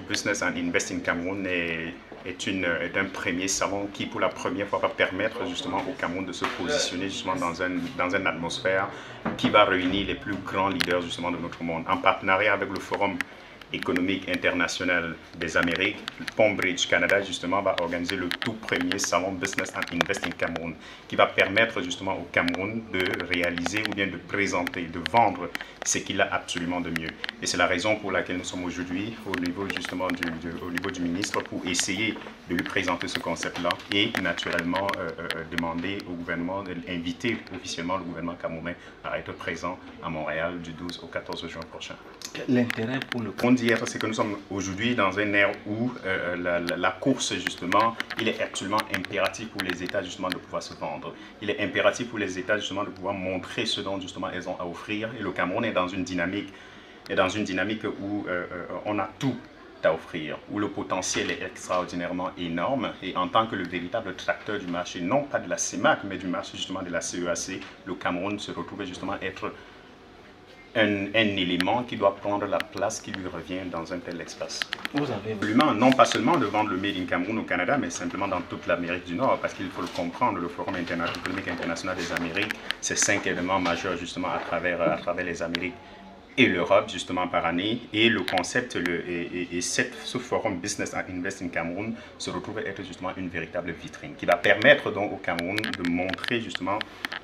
Business and Invest in Cameroun est un premier salon qui, pour la première fois, va permettre justement au Cameroun de se positionner justement dans une atmosphère qui va réunir les plus grands leaders justement de notre monde, en partenariat avec le Forum économique international des Amériques. PondBridge Canada justement va organiser le tout premier salon Business and Invest in Cameroun qui va permettre justement au Cameroun de réaliser ou bien de présenter, de vendre ce qu'il a absolument de mieux. Et c'est la raison pour laquelle nous sommes aujourd'hui au niveau justement au niveau du ministre pour essayer de lui présenter ce concept-là et naturellement demander au gouvernement, inviter officiellement le gouvernement camerounais à être présent à Montréal du 12 au 14 juin prochain. L'intérêt pour le On dit c'est que nous sommes aujourd'hui dans une ère où la course justement, il est absolument impératif pour les États justement de pouvoir se vendre. Il est impératif pour les États justement de pouvoir montrer ce dont justement elles ont à offrir. Et le Cameroun est dans une dynamique où on a tout à offrir, où le potentiel est extraordinairement énorme. Et en tant que le véritable tracteur du marché, non pas de la CEMAC, mais du marché justement de la CEAC, le Cameroun se retrouve justement être un élément qui doit prendre la place qui lui revient dans un tel espace. Vous avez absolument, non pas seulement de vendre le Made in Cameroun au Canada, mais simplement dans toute l'Amérique du Nord, parce qu'il faut le comprendre, le Forum économique international des Amériques, c'est 5 événements majeurs justement à travers les Amériques et l'Europe justement par année, et le concept ce forum Business and Invest in Cameroun se retrouve être justement une véritable vitrine qui va permettre donc au Cameroun de montrer justement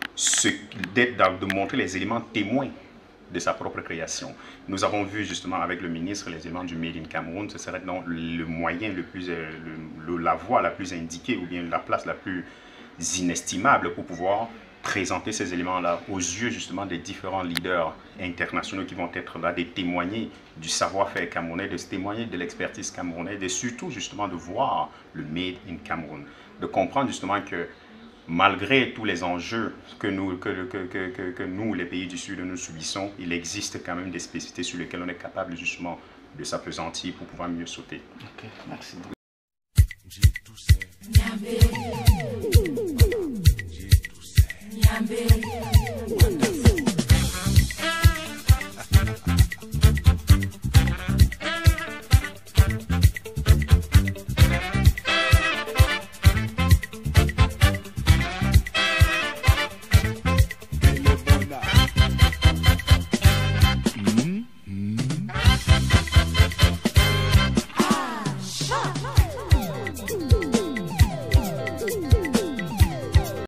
de montrer les éléments témoins de sa propre création. Nous avons vu justement avec le ministre les éléments du Made in Cameroun. Ce serait donc le moyen le plus, la voie la plus indiquée ou bien la place la plus inestimable pour pouvoir présenter ces éléments-là aux yeux justement des différents leaders internationaux qui vont être là, de témoigner du savoir-faire camerounais, de témoigner de l'expertise camerounaise, et surtout justement de voir le Made in Cameroun, de comprendre justement que malgré tous les enjeux que nous, les pays du Sud, nous subissons, il existe quand même des spécificités sur lesquelles on est capable justement de s'appesantir pour pouvoir mieux sauter. Ok, merci beaucoup. Nyambe.